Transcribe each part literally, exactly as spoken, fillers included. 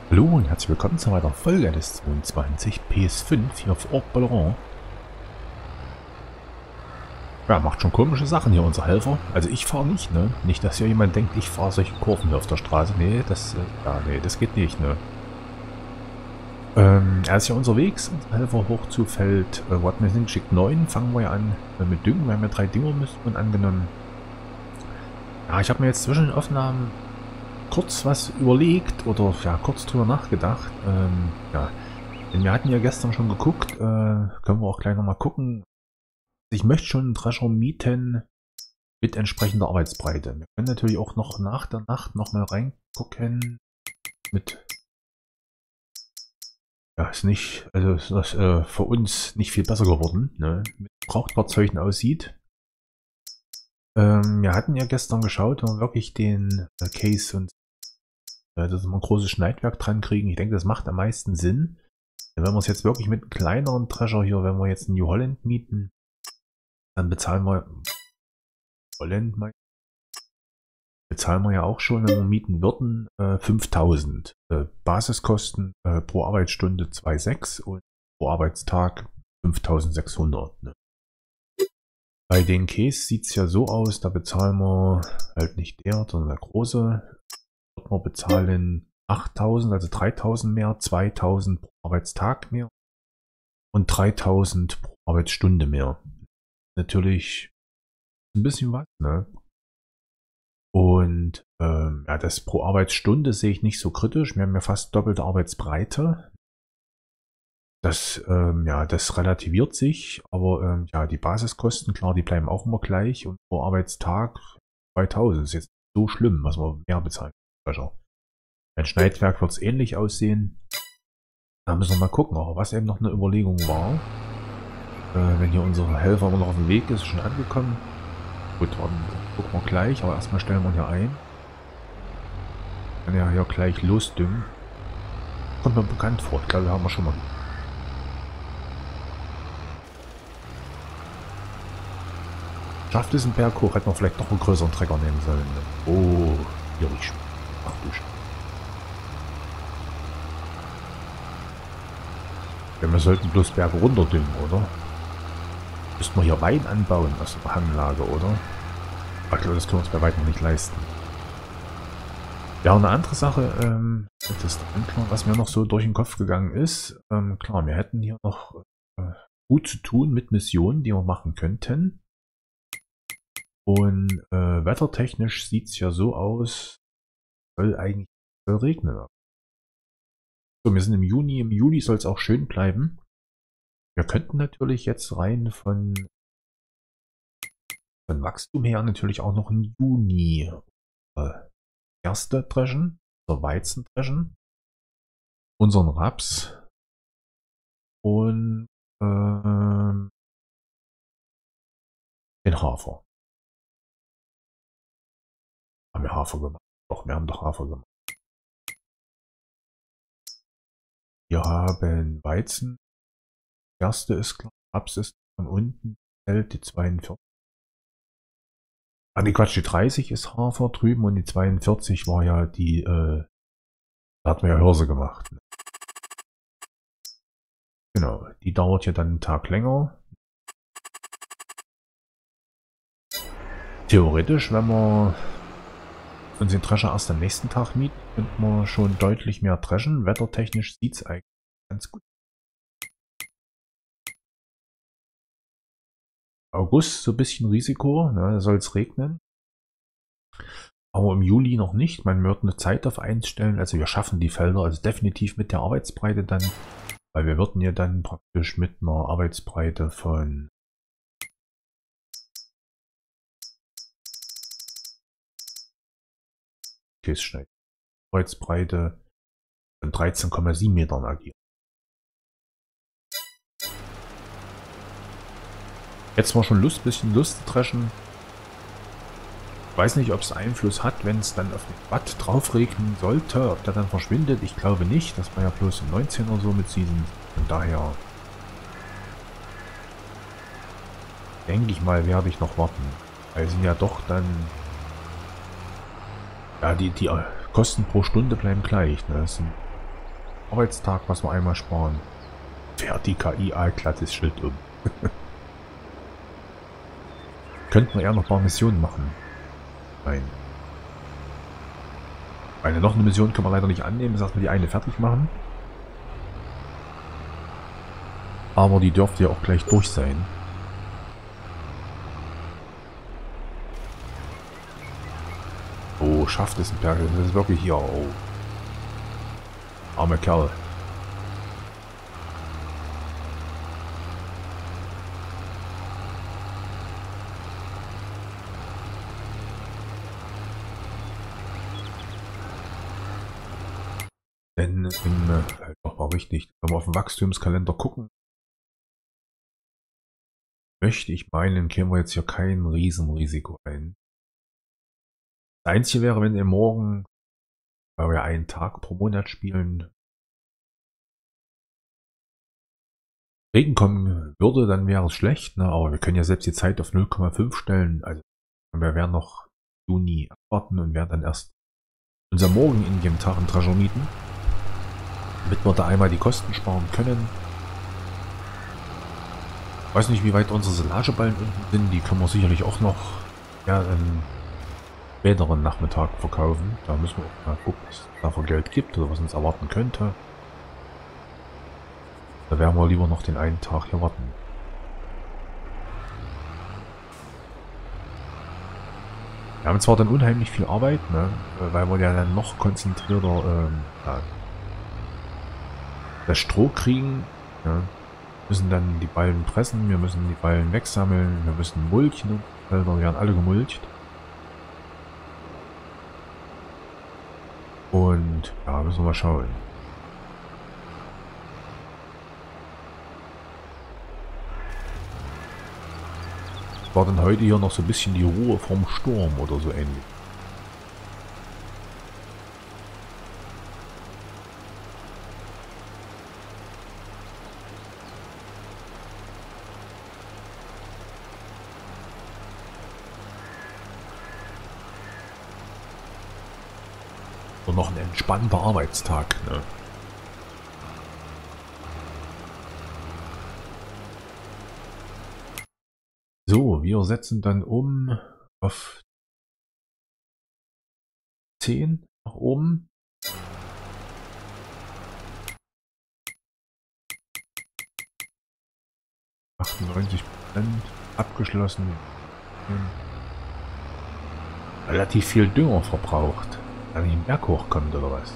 Hallo und herzlich willkommen zu einer weiteren Folge des zweiundzwanzig P S fünf hier auf Ort Balleron. Ja, macht schon komische Sachen hier unser Helfer. Also ich fahre nicht, ne? Nicht, dass hier jemand denkt, ich fahre solche Kurven hier auf der Straße. Nee, das, äh, ja, nee, das geht nicht, ne? Ähm, er ist ja unterwegs, unser Helfer hoch zu Feld, äh, wo hatten wir sind, Schick neun, fangen wir ja an äh, mit Düngen. Wir haben ja drei Düngermissionen angenommen. Ja, ich habe mir jetzt zwischen den Aufnahmen kurz was überlegt oder ja, kurz drüber nachgedacht. Ähm, ja, denn wir hatten ja gestern schon geguckt, äh, können wir auch gleich nochmal gucken. Ich möchte schon einen Drescher mieten mit entsprechender Arbeitsbreite. Wir können natürlich auch noch nach der Nacht nochmal reingucken mit, ja, ist nicht, also ist das äh, für uns nicht viel besser geworden, ne? Mit Brauchtfahrzeugen aussieht. Ähm, wir hatten ja gestern geschaut, wenn wir wirklich den äh, Case und äh, dass wir ein großes Schneidwerk dran kriegen. Ich denke, das macht am meisten Sinn. Wenn wir es jetzt wirklich mit einem kleineren Drescher hier, wenn wir jetzt einen New Holland mieten, dann bezahlen wir Holland, bezahlen wir ja auch schon, wenn wir mieten würden, äh, fünftausend. Äh, Basiskosten äh, pro Arbeitsstunde zwei Komma sechs und pro Arbeitstag fünftausendsechshundert. Ne? Bei den Case sieht es ja so aus, da bezahlen wir halt nicht der, sondern der große. Wir bezahlen achttausend, also dreitausend mehr, zweitausend pro Arbeitstag mehr und dreitausend pro Arbeitsstunde mehr. Natürlich ein bisschen was, ne? Und ähm, ja, das pro Arbeitsstunde sehe ich nicht so kritisch. Wir haben ja fast doppelte Arbeitsbreite. Das, ähm, ja, das relativiert sich, aber ähm, ja, die Basiskosten, klar, die bleiben auch immer gleich und pro Arbeitstag zweitausend ist jetzt nicht so schlimm, was wir mehr bezahlen. Ein Schneidwerk wird es ähnlich aussehen. Da müssen wir mal gucken, aber was eben noch eine Überlegung war, äh, wenn hier unser Helfer immer noch auf dem Weg ist, schon angekommen. Gut, dann gucken wir gleich, aber erstmal stellen wir hier ein. Kann ja hier gleich losdüngen. Kommt mir bekannt vor, ich glaube, haben wir schon mal. Schafft es ein Berg hoch, hätten wir vielleicht noch einen größeren Trecker nehmen sollen. Oh, hier riecht. Ach du Scheiße. Ja, wir sollten bloß Berge runter düngen, oder? Müssten wir hier Wein anbauen aus der Hanglage, oder? Ich glaube, das können wir uns bei weitem nicht leisten. Ja, eine andere Sache, ähm, das was mir noch so durch den Kopf gegangen ist, ähm, klar, wir hätten hier noch äh, gut zu tun mit Missionen, die wir machen könnten. Und äh, wettertechnisch sieht es ja so aus, soll eigentlich soll regnen. So, wir sind im Juni, im Juli soll es auch schön bleiben. Wir könnten natürlich jetzt rein von, von Wachstum her natürlich auch noch im Juni äh, Gerste dreschen, oder Weizen dreschen, unseren Raps und äh, den Hafer. Haben wir Hafer gemacht? Doch, wir haben doch Hafer gemacht. Wir haben Weizen, Gerste ist klar, Raps ist von unten, Feld die zweiundvierzig. Ah, die Quatsch, die dreißig ist Hafer drüben und die zweiundvierzig war ja die, äh, da hatten wir ja Hirse gemacht. Genau, die dauert ja dann einen Tag länger. Theoretisch, wenn wir uns den Drescher erst am nächsten Tag mieten, könnten wir schon deutlich mehr dreschen. Wettertechnisch sieht es eigentlich ganz gut. August so ein bisschen Risiko, ne, da soll es regnen. Aber im Juli noch nicht. Man wird eine Zeit auf eins stellen. Also wir schaffen die Felder also definitiv mit der Arbeitsbreite dann. Weil wir würden ja dann praktisch mit einer Arbeitsbreite von Kässchneid. Arbeitsbreite von dreizehn Komma sieben Metern agieren. Jetzt war schon Lust, bisschen Lust zu dreschen. Ich weiß nicht, ob es Einfluss hat, wenn es dann auf den Watt drauf regnen sollte, ob der dann verschwindet. Ich glaube nicht. Das war ja bloß im neunzehner so mit Season. Von daher denke ich mal, werde ich noch warten. Weil sind ja doch dann, ja, die, die Kosten pro Stunde bleiben gleich. Ne? Das sind Arbeitstag, was wir einmal sparen. Fährt die K I allglatt das Schild um. Könnten wir eher noch ein paar Missionen machen? Nein. Eine noch eine Mission können wir leider nicht annehmen. Das heißt, wir die eine fertig machen. Aber die dürfte ja auch gleich durch sein. Oh, schafft es ein Perkel. Das ist wirklich hier. Oh. Armer Kerl. Denn, äh, doch mal richtig, wenn wir auf den Wachstumskalender gucken, möchte ich meinen, kämen wir jetzt hier kein Riesenrisiko ein. Das Einzige wäre, wenn ihr morgen, weil wir einen Tag pro Monat spielen, Regen kommen würde, dann wäre es schlecht, ne? Aber wir können ja selbst die Zeit auf null Komma fünf stellen. Also wir werden noch Juni abwarten und werden dann erst unser morgen in dem Tag einen Treasure mieten, damit wir da einmal die Kosten sparen können. Ich weiß nicht, wie weit unsere Silageballen unten sind. Die können wir sicherlich auch noch ja, einen späteren Nachmittag verkaufen. Da müssen wir auch mal gucken, was es dafür Geld gibt oder was uns erwarten könnte. Da werden wir lieber noch den einen Tag hier warten. Wir haben zwar dann unheimlich viel Arbeit, ne, weil wir ja dann noch konzentrierter ähm, ja, das Stroh kriegen. Ja. Müssen dann die Ballen pressen, wir müssen die Ballen wegsammeln, wir müssen mulchen. Felder werden alle gemulcht. Und ja, müssen wir mal schauen. War dann heute hier noch so ein bisschen die Ruhe vom Sturm oder so ähnlich. Und noch ein entspannter Arbeitstag, ne? So, wir setzen dann um auf zehn nach oben. achtundneunzig Prozent abgeschlossen. Relativ viel Dünger verbraucht. Wenn ich den Berg hochkommt oder was?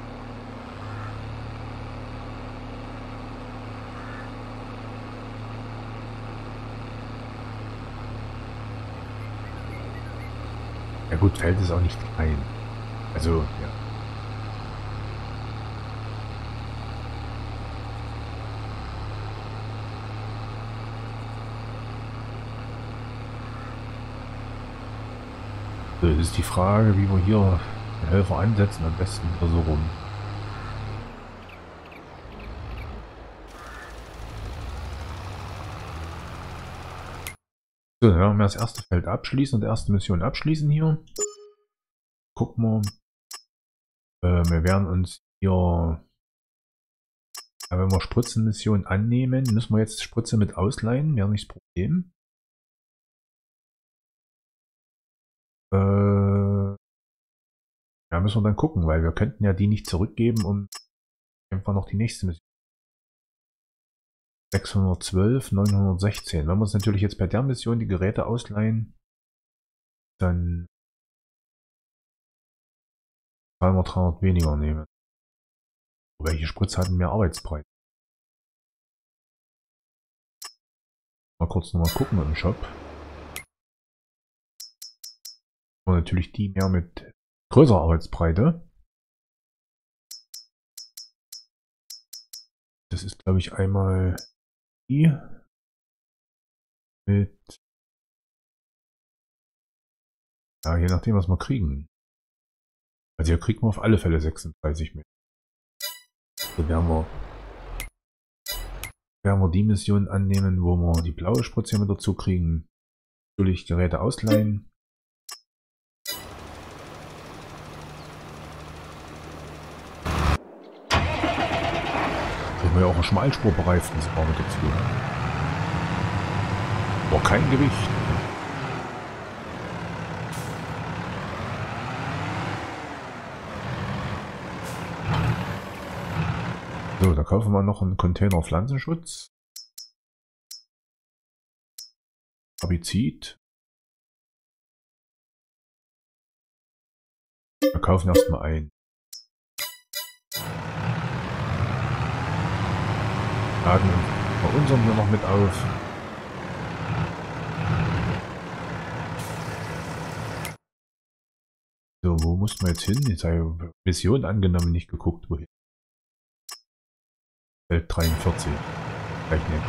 Ja gut, Feld ist auch nicht klein. Also, ja. So, das ist die Frage, wie wir hier den Helfer ansetzen, am besten wieder so rum. So, dann werden wir das erste Feld abschließen und die erste Mission abschließen hier. Gucken wir. Äh, wir werden uns hier, ja, wenn wir Spritzenmission annehmen, müssen wir jetzt Spritze mit ausleihen, wäre nicht das Problem. Äh, ja, müssen wir dann gucken, weil wir könnten ja die nicht zurückgeben, um einfach noch die nächste Mission. sechshundertzwölf, neunhundertsechzehn. Wenn wir uns natürlich jetzt bei der Mission die Geräte ausleihen, dann zahlen wir dreihundert weniger nehmen. Welche Spritze hatten mehr Arbeitspreis? Mal kurz nochmal gucken im Shop. Und natürlich die mehr mit größerer Arbeitsbreite. Das ist, glaube ich, einmal die mit, ja, je nachdem, was wir kriegen. Also hier kriegen wir auf alle Fälle sechsunddreißig mit. So werden wir, werden wir die Mission annehmen, wo wir die blaue Spritze mit dazu kriegen. Natürlich Geräte ausleihen. wir ja auch einen Schmalspurbereiften sogar mit dazu. Aber kein Gewicht. So, da kaufen wir noch einen Container Pflanzenschutz. Herbizid. Wir kaufen erstmal ein. Laden bei unserem hier noch mit auf. So, wo mussten wir jetzt hin? Jetzt habe ich Mission angenommen, nicht geguckt, wohin. Feld dreiundvierzig. Gleich nicht.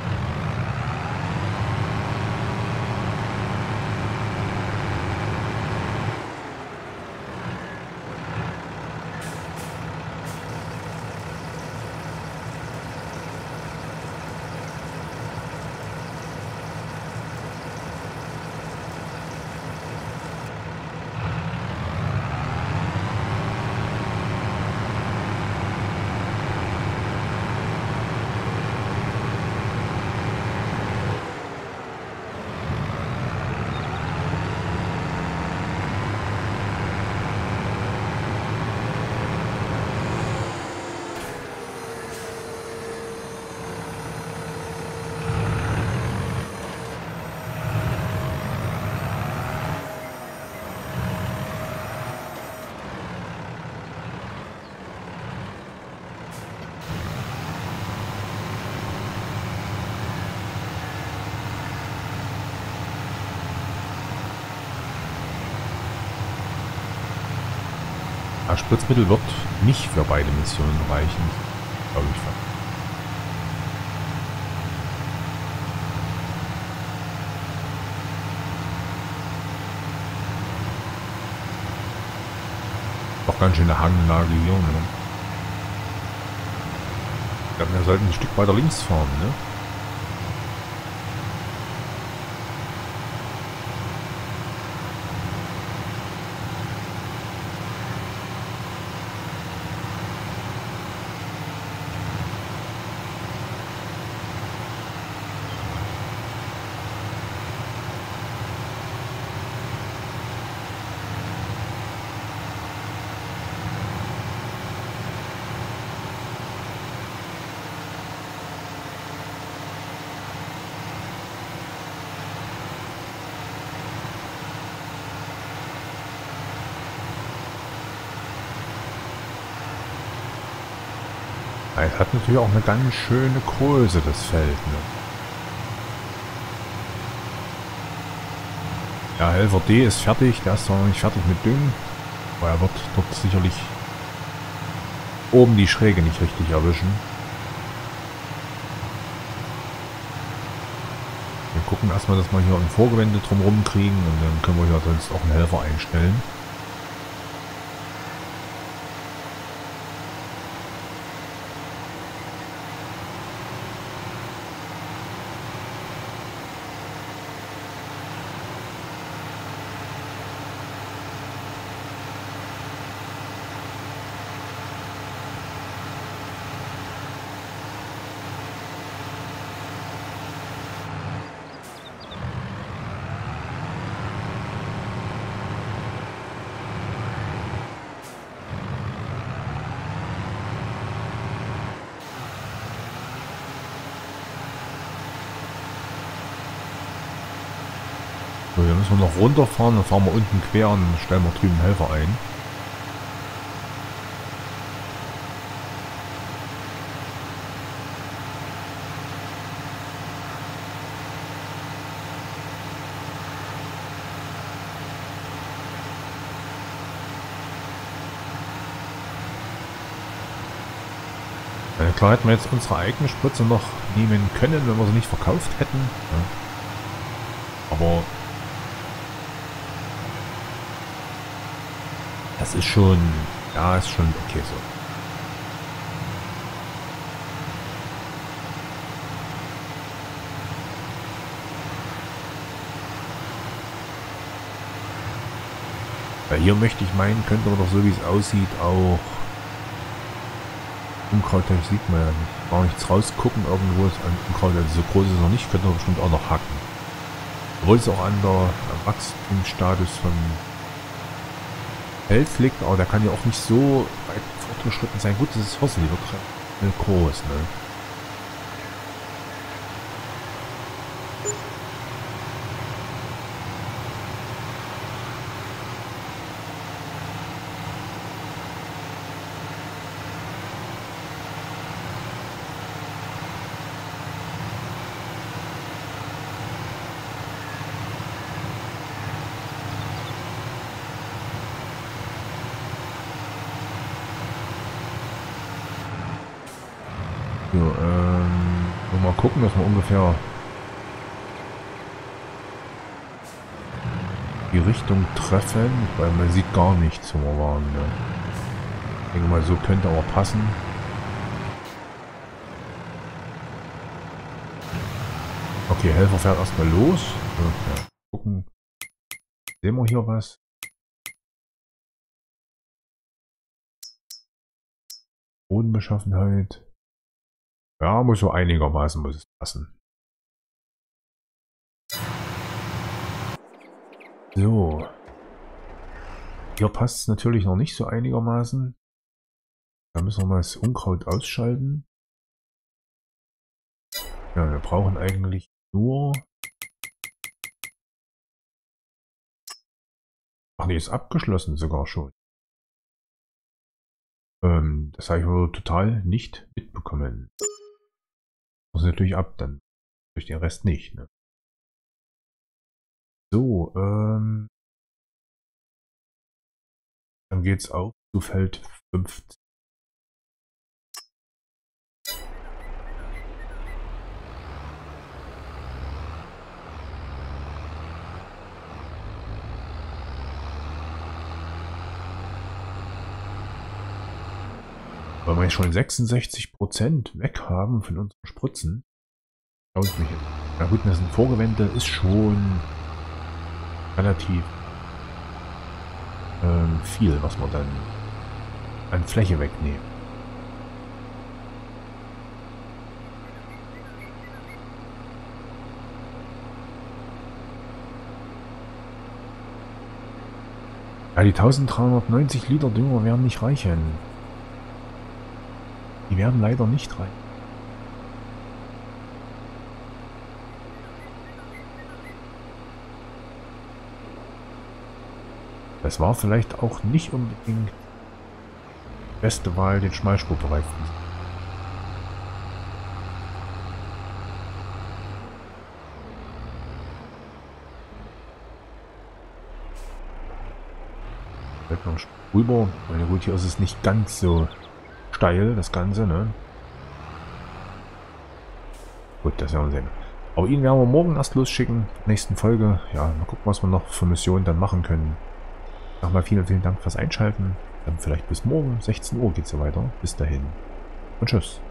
Ja, Spritzmittel wird nicht für beide Missionen reichen, glaube ich. Doch ganz schöne Hanglage hier, ne? Ich glaube, wir sollten ein Stück weiter links fahren, ne? Es hat natürlich auch eine ganz schöne Größe, das Feld. Ne? Ja, Helfer D ist fertig, der ist zwar noch nicht fertig mit Düngen, aber er wird dort sicherlich oben die Schräge nicht richtig erwischen. Wir gucken erstmal, dass wir hier ein Vorgewende drumherum kriegen und dann können wir hier sonst auch einen Helfer einstellen. So, hier müssen wir noch runterfahren, dann fahren wir unten quer und stellen wir drüben Helfer ein. Ja, klar hätten wir jetzt unsere eigene Spritze noch nehmen können, wenn wir sie nicht verkauft hätten. Ja. Aber das ist schon, ja, ist schon okay so. Weil hier möchte ich meinen, könnte man doch so wie es aussieht auch Unkraut, da sieht man ja gar nichts rausgucken. Irgendwo ist ein Unkraut, also so groß ist es noch nicht, könnte man bestimmt auch noch hacken. Obwohl es auch an der Wachstumsstatus von elf liegt, aber der kann ja auch nicht so weit fortgeschritten sein. Gut, das ist Horsel, die wird groß, ne? So, ähm, mal gucken, dass wir ungefähr die Richtung treffen, weil man sieht gar nichts, wo wir waren. Ne? Ich denke mal, so könnte aber passen. Okay, Helfer fährt erstmal los. So, ja, gucken. Sehen wir hier was? Bodenbeschaffenheit. Ja, muss so einigermaßen muss es passen. So. Hier passt es natürlich noch nicht so einigermaßen. Da müssen wir mal das Unkraut ausschalten. Ja, wir brauchen eigentlich nur... Ach nee, ist abgeschlossen sogar schon. Ähm, das habe ich aber total nicht mitbekommen. Muss natürlich ab, dann durch den Rest nicht. Ne? So, ähm... dann geht's auf zu Feld fünfzehn. Weil wir schon sechsundsechzig Prozent weg haben von unseren Spritzen. Schaut mich. Na gut, das ist ein Vorgewende, ist schon relativ ähm, viel, was wir dann an Fläche wegnehmen. Ja, die eintausenddreihundertneunzig Liter Dünger werden nicht reichen. Die werden leider nicht rein. Das war vielleicht auch nicht unbedingt die beste Wahl, den Schmalspurbereich. Vielleicht noch ein Stück rüber. Meine gut, hier ist es nicht ganz so steil, das Ganze, ne? Gut, das werden wir sehen. Aber ihn werden wir morgen erst losschicken. Nächsten Folge. Ja, mal gucken, was wir noch für Missionen dann machen können. Nochmal vielen, vielen Dank fürs Einschalten. Dann vielleicht bis morgen. sechzehn Uhr geht es ja weiter. Bis dahin. Und tschüss.